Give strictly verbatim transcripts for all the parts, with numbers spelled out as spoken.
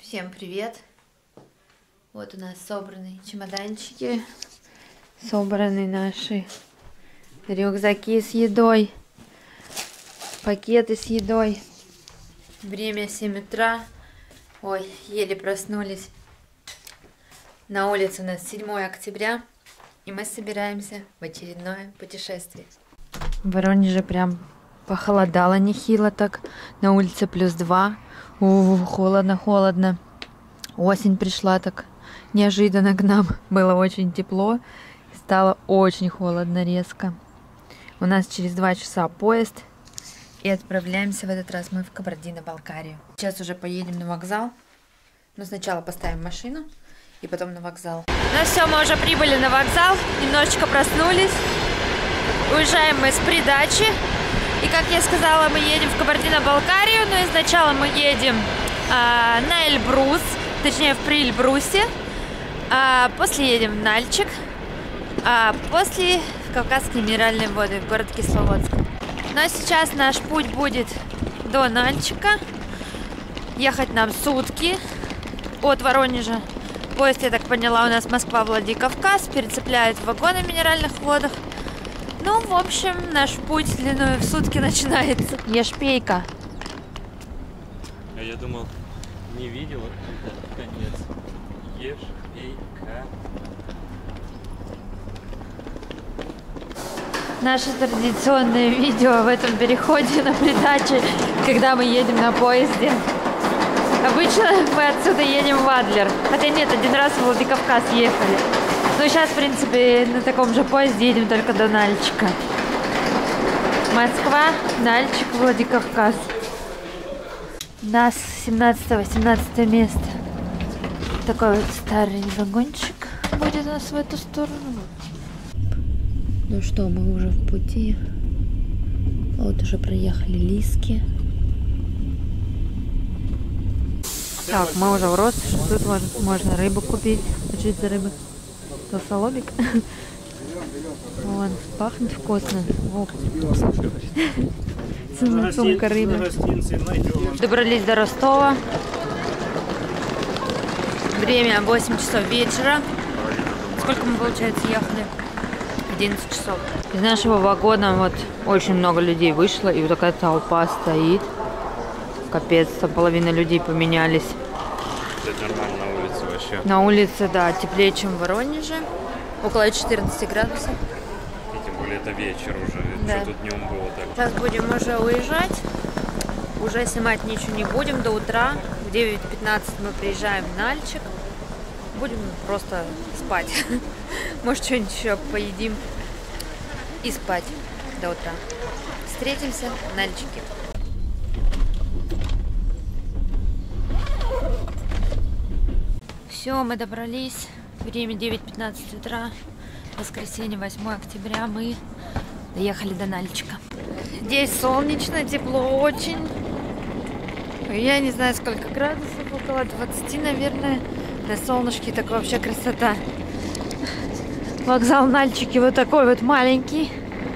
Всем привет! Вот у нас собраны чемоданчики, собраны наши рюкзаки с едой, пакеты с едой. Время семь утра. Ой, еле проснулись. На улице у нас седьмое октября, и мы собираемся в очередное путешествие. В Воронеже прям похолодало нехило так. На улице плюс два. У, холодно-холодно. Осень пришла так неожиданно к нам. Было очень тепло. И стало очень холодно резко. У нас через два часа поезд. И отправляемся в этот раз мы в Кабардино-Балкарию. Сейчас уже поедем на вокзал. Но сначала поставим машину и потом на вокзал. Ну все, мы уже прибыли на вокзал. Немножечко проснулись. Уезжаем мы с Придачи. И, как я сказала, мы едем в Кабардино-Балкарию, но сначала мы едем а, на Эльбрус, точнее в Прильбрусе, а после едем в Нальчик, а после в Кавказские минеральные воды, в город Кисловодск. Но сейчас наш путь будет до Нальчика, ехать нам сутки от Воронежа. Поезд, я так поняла, у нас Москва-Владикавказ, перецепляет в вагоны в минеральных водах. Ну, в общем, наш путь длиной в сутки начинается. Ешпейка. А я думал, не видела, это конец. Ешпейка. Наше традиционное видео в этом переходе на Придаче, когда мы едем на поезде. Обычно мы отсюда едем в Адлер. Хотя нет, один раз в Владикавказ ехали. Но сейчас, в принципе, на таком же поезде едем только до Нальчика. Москва, Нальчик, Владикавказ. У нас семнадцатое-восемнадцатое место. Такой вот старый вагончик будет у нас в эту сторону. Ну что, мы уже в пути. Вот уже проехали Лиски. Так, мы уже в Россоши. Тут вот можно рыбу купить. А что это за рыба? Толстолобик. Вон, пахнет вкусно. Сумка рыбы. Добрались до Ростова. Время восемь часов вечера. Сколько мы, получается, ехали? одиннадцать часов. Из нашего вагона вот очень много людей вышло. И вот такая толпа стоит. Капец, там половина людей поменялись. Это нормально на улице вообще. На улице, да, теплее, чем в Воронеже. Около четырнадцати градусов. И тем более это вечер уже. Да. Что тут днем было так? Сейчас будем уже уезжать. Уже снимать ничего не будем до утра. В девять пятнадцать мы приезжаем в Нальчик. Будем просто спать. Может, что-нибудь еще поедим. И спать до утра. Встретимся в Нальчике. Все, мы добрались. Время девять пятнадцать утра. Воскресенье, восьмое октября. Мы доехали до Нальчика. Здесь солнечно, тепло очень. Я не знаю, сколько градусов. Около двадцати, наверное. На солнышке так вообще красота. Вокзал Нальчики вот такой вот маленький.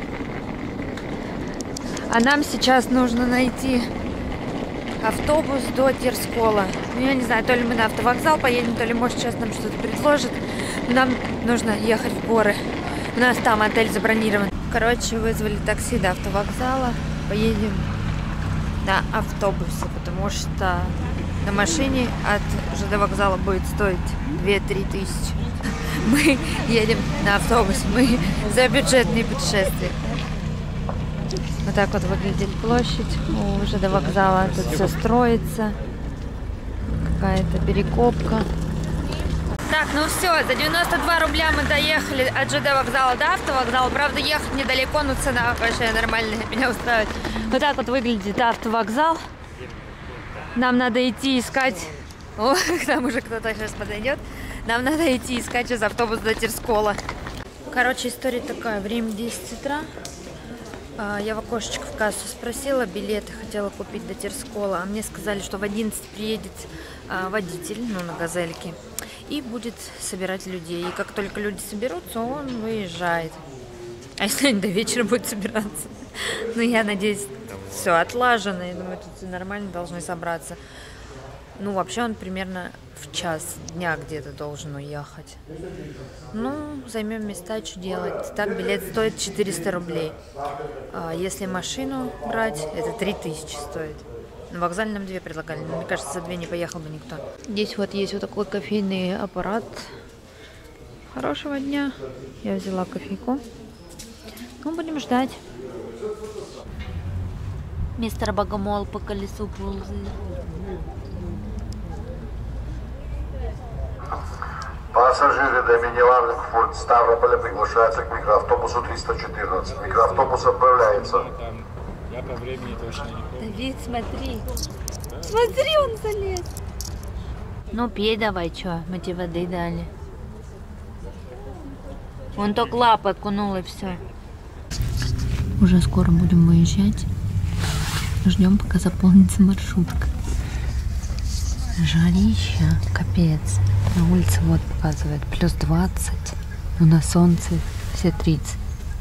А нам сейчас нужно найти автобус до Терскола. Ну, я не знаю, то ли мы на автовокзал поедем, то ли, может, сейчас нам что-то предложат. Нам нужно ехать в горы. У нас там отель забронирован. Короче, вызвали такси до автовокзала. Поедем на автобусе, потому что на машине от ЖД вокзала будет стоить две-три тысячи. Мы едем на автобусе. Мы за бюджетные путешествия. Вот так вот выглядит площадь у ЖД вокзала. Тут все строится. Какая-то перекопка. Так, ну все, за девяносто два рубля мы доехали от ЖД вокзала до автовокзала. Правда, ехать недалеко, но цена вообще нормальная, меня устраивает. Вот так вот выглядит автовокзал. Нам надо идти искать... О, к нам уже кто-то сейчас подойдет. Нам надо идти искать сейчас автобус до Терскола. Короче, история такая. Время десять утра. Я в окошечко в кассу спросила билеты, хотела купить до Терскола. А мне сказали, что в одиннадцать приедет водитель, ну, на газельке, и будет собирать людей. И как только люди соберутся, он выезжает. А если они до вечера будут собираться? Ну, я надеюсь, все отлажено. Я думаю, тут все нормально, должны собраться. Ну, вообще он примерно в час дня где-то должен уехать. Ну, займем места, что делать. Так, билет стоит четыреста рублей. А если машину брать, это три тысячи стоит. На вокзале нам две предлагали, но мне кажется, за две не поехал бы никто. Здесь вот есть вот такой кофейный аппарат. Хорошего дня. Я взяла кофейку. Ну, будем ждать. Мистер Богомол по колесу ползает. Пассажиры до Миниларных-Форт Ставрополя приглашаются к микроавтобусу триста четырнадцать. Микроавтобус отправляется. Я по времени точно не помню. Давид, смотри. Смотри, он залез. Ну, пей давай, чё, мы тебе воды дали. Он только лапы окунул и все. Уже скоро будем выезжать. Ждем, пока заполнится маршрутка. Жарища, капец. На улице вот показывает плюс двадцать, но на солнце все тридцать.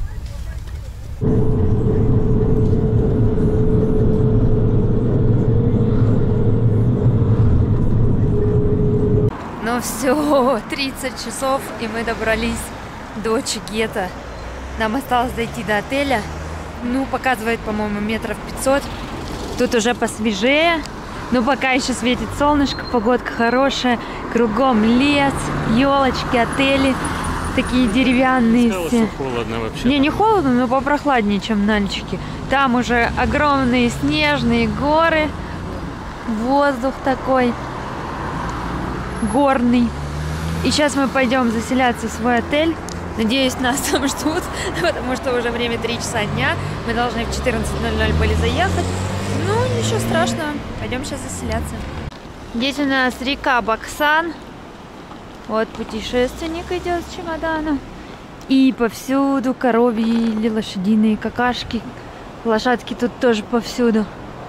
Ну все, тридцать часов, и мы добрались до Чегета. Нам осталось дойти до отеля. Ну, показывает, по-моему, метров пятьсот. Тут уже посвежее. Но пока еще светит солнышко, погодка хорошая. Кругом лес, елочки, отели. Такие деревянные все. Холодно вообще. Не, не холодно, но попрохладнее, чем в Нальчике. Там уже огромные снежные горы. Воздух такой горный. И сейчас мы пойдем заселяться в свой отель. Надеюсь, нас там ждут, потому что уже время три часа дня. Мы должны в четырнадцать ноль ноль были заехать. Ну, ничего страшного. Пойдем сейчас заселяться. Здесь у нас река Баксан. Вот путешественник идет с чемоданом. И повсюду коровьи или лошадиные какашки. Лошадки тут тоже повсюду.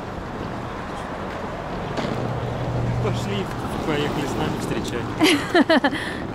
Пошли, поехали с нами встречать.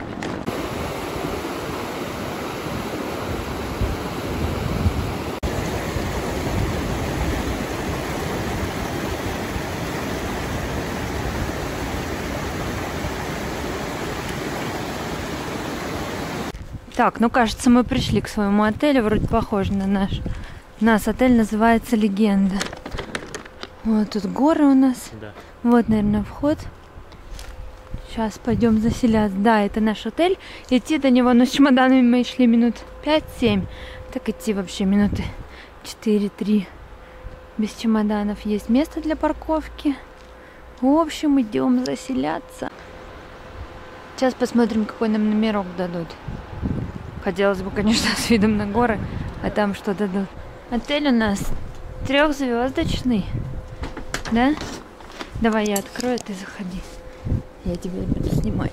Так, ну кажется, мы пришли к своему отелю, вроде похож на наш. У нас отель называется Легенда. Вот тут горы у нас. Да. Вот, наверное, вход. Сейчас пойдем заселяться. Да, это наш отель. Идти до него, но с чемоданами мы шли минут пять-семь. Так идти вообще минуты четыре-три. Без чемоданов. Есть место для парковки. В общем, идем заселяться. Сейчас посмотрим, какой нам номерок дадут. Хотелось бы, конечно, с видом на горы, а там что дадут. Отель у нас трехзвездочный, да? Давай я открою, ты заходи. Я тебя буду снимать.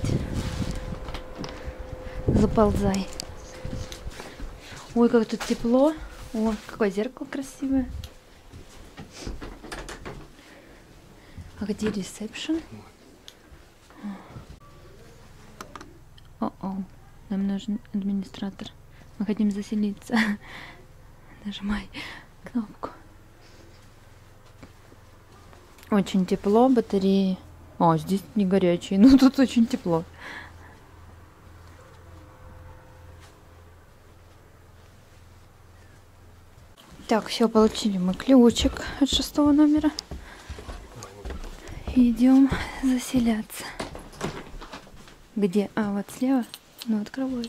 Заползай. Ой, как тут тепло. О, какое зеркало красивое. А где ресепшн? О-о. Нам нужен администратор. Мы хотим заселиться. Нажимай кнопку. Очень тепло, батареи. О, здесь не горячие, но тут очень тепло. Так, все, получили мы ключик от шестого номера. Идем заселяться. Где? А, вот слева. Ну, открывай.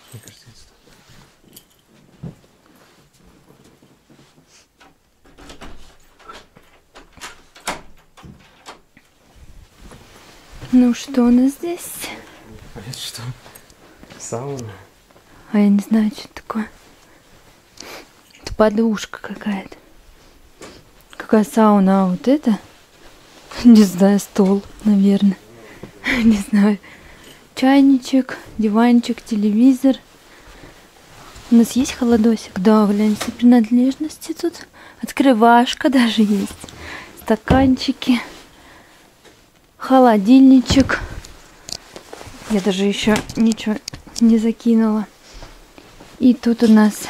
Ну, что у нас здесь? Это что? Сауна? А я не знаю, что это такое. Это подушка какая-то. Какая сауна? А вот это? Не знаю, стол, наверное. Не знаю. Чайничек, диванчик, телевизор. У нас есть холодосик? Да, глянь, все принадлежности тут. Открывашка даже есть. Стаканчики. Холодильничек. Я даже еще ничего не закинула. И тут у нас...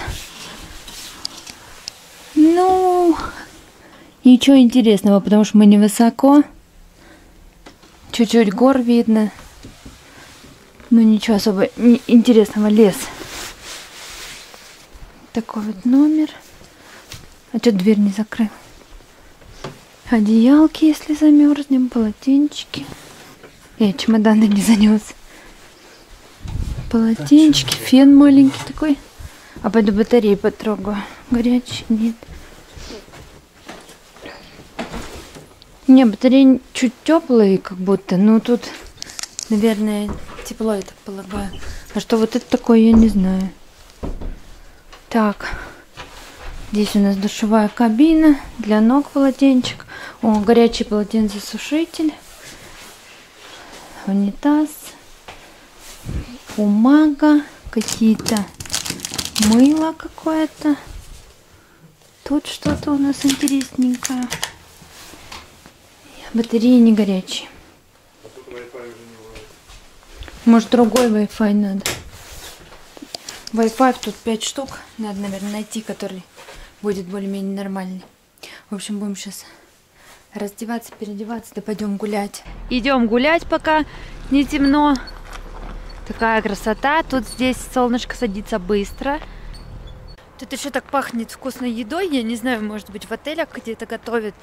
Ну... Ничего интересного, потому что мы невысоко. Чуть-чуть гор видно. Но ничего особо не интересного. Лес. Такой вот номер. А что дверь не закрыл? Одеялки, если замерзнем, полотенчики. Эй, чемоданы не занес. Полотенчики, фен маленький такой. А пойду батареи потрогаю. Горячий нет. Не, батареи чуть теплые, как будто. Но тут, наверное, тепло, я так полагаю. А что вот это такое, я не знаю. Так. Здесь у нас душевая кабина. Для ног полотенчик. О, горячий полотенцесушитель. Унитаз. Бумага. Какие-то мыло какое-то. Тут что-то у нас интересненькое. Батареи не горячие. Может, другой Wi-Fi надо. Wi-Fi тут пять штук. Надо, наверное, найти, который будет более-менее нормальный. В общем, будем сейчас раздеваться, переодеваться, да пойдем гулять. Идем гулять, пока не темно. Такая красота. Тут здесь солнышко садится быстро. Тут еще так пахнет вкусной едой. Я не знаю, может быть, в отелях где-то готовят.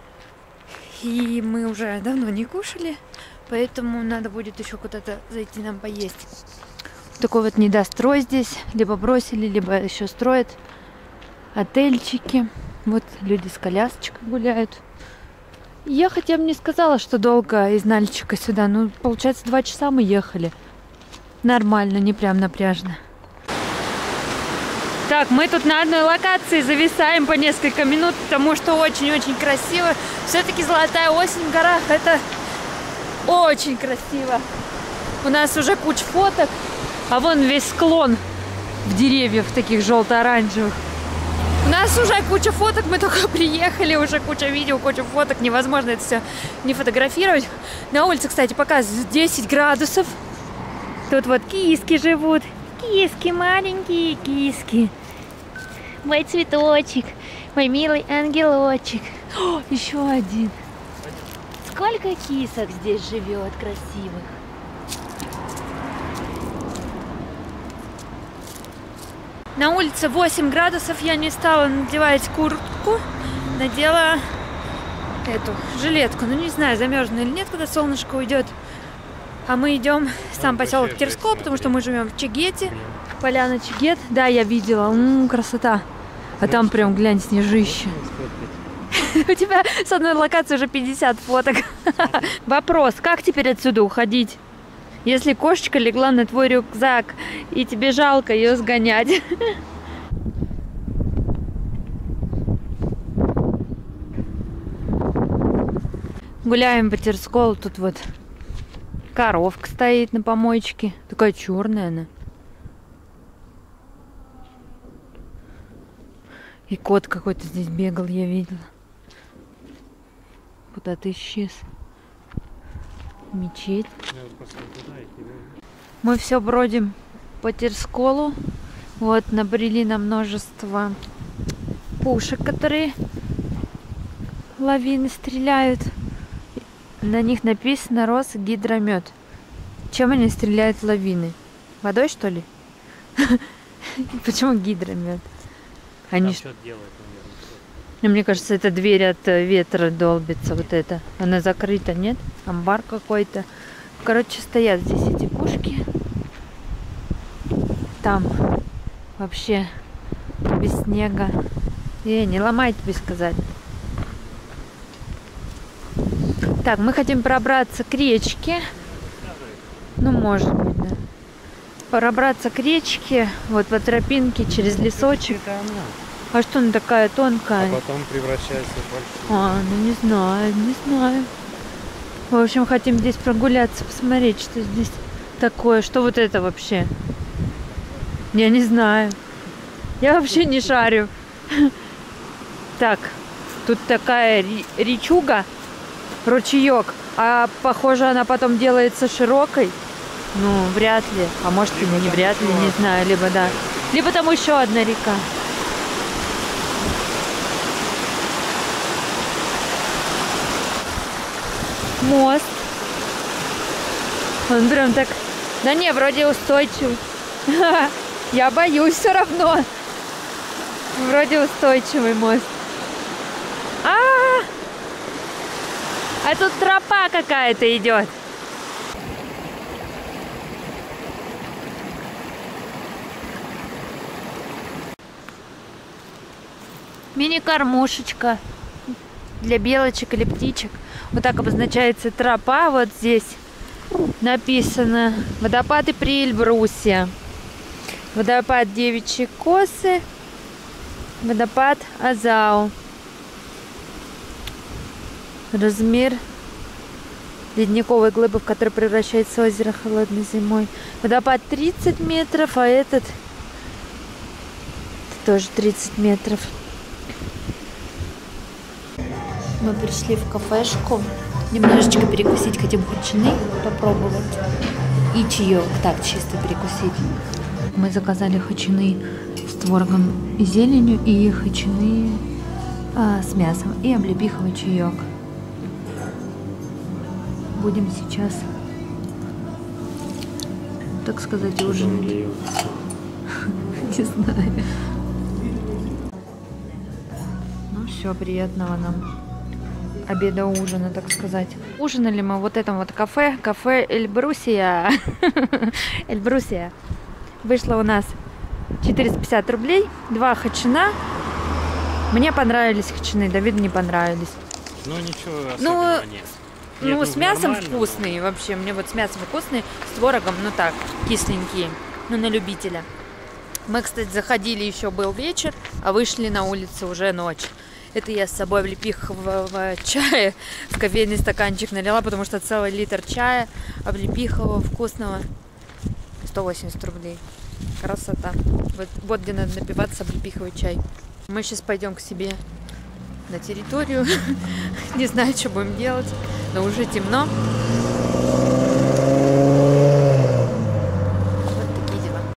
И мы уже давно не кушали, поэтому надо будет еще куда-то зайти нам поесть. Такой вот недострой здесь. Либо бросили, либо еще строят отельчики. Вот люди с колясочкой гуляют. Я хотя бы не сказала, что долго из Нальчика сюда. Ну, получается, два часа мы ехали. Нормально, не прям напряжно. Так, мы тут на одной локации зависаем по несколько минут, потому что очень-очень красиво. Все-таки Золотая осень в горах — это очень красиво. У нас уже куча фоток, а вон весь склон в деревьях таких желто-оранжевых. У нас уже куча фоток, мы только приехали, уже куча видео, куча фоток. Невозможно это все не фотографировать. На улице, кстати, показывают десять градусов. Тут вот киски живут. Киски, маленькие киски. Мой цветочек, мой милый ангелочек. О, еще один. Сколько кисок здесь живет красивых. На улице восемь градусов, я не стала надевать куртку. Надела эту жилетку. Ну не знаю, замерзну или нет, когда солнышко уйдет. А мы идем в сам поселок Терскол, потому что мы живем в Чигете. Поляна Чигет. Да, я видела. М-м, красота. А там прям, глянь, снежище. У тебя с одной локации уже пятьдесят фоток. Вопрос, как теперь отсюда уходить? Если кошечка легла на твой рюкзак, и тебе жалко ее сгонять. Гуляем по Терсколу. Тут вот коровка стоит на помоечке. Такая черная она. И кот какой-то здесь бегал, я видела. Куда-то исчез. Мечеть. Мы все бродим по Терсколу. Вот, набрели на множество пушек, которые лавины стреляют. На них написано Росгидромет. Чем они стреляют в лавины? Водой, что ли? Почему гидромет? Они что делают, наверное? Мне кажется, это дверь от ветра долбится. Вот это. Она закрыта, нет? Амбар какой-то. Короче, стоят здесь эти пушки. Там вообще без снега. Э, не ломай, тебе сказать. Так, мы хотим пробраться к речке. Ну, может быть, да. Пробраться к речке, вот по тропинке через лесочек. А что она такая тонкая? А потом превращается в большую. А, ну не знаю, не знаю. В общем, хотим здесь прогуляться, посмотреть, что здесь такое. Что вот это вообще? Я не знаю. Я вообще не шарю. Так, тут такая речуга, ручеек. А похоже, она потом делается широкой. Ну, вряд ли. А может, и не вряд ли, не знаю. Либо да. Либо там еще одна река. Мост. Он прям так... Да не, вроде устойчивый. Я боюсь все равно. Вроде устойчивый мост. А, -а, -а! А тут тропа какая-то идет. Мини-кормушечка для белочек или птичек. Вот так обозначается тропа. Вот здесь написано водопады при Эльбрусе. Водопад Девичьи Косы. Водопад Азау. Размер ледниковой глыбы, в которой превращается озеро холодной зимой. Водопад тридцать метров, а этот тоже тридцать метров. Мы пришли в кафешку. Немножечко перекусить, хотим хачины попробовать. И чаек, так, чисто перекусить. Мы заказали хачины с творогом и зеленью, и хачины а, с мясом, и облепиховый чаек. Будем сейчас, так сказать, ужинать. Не знаю. Ну все, приятного нам обеда, ужина, так сказать. Ужинали мы в вот этом вот кафе, кафе Эльбрусия. Эльбрусия. Вышло у нас четыреста пятьдесят рублей, два хачина. Мне понравились хачины, Давиду не понравились. Ну ничего Ну, особенного нет. Нет, ну, ну, с мясом нормально, вкусные, но... вообще, мне вот с мясом вкусные, с творогом, ну так, кисленькие, ну на любителя. Мы, кстати, заходили, еще был вечер, а вышли на улицу уже ночь. Это я с собой облепихового чая в кофейный стаканчик налила, потому что целый литр чая облепихового вкусного сто восемьдесят рублей. Красота. Вот, вот где надо напиваться облепиховый чай. Мы сейчас пойдем к себе на территорию. Не знаю, что будем делать, но уже темно.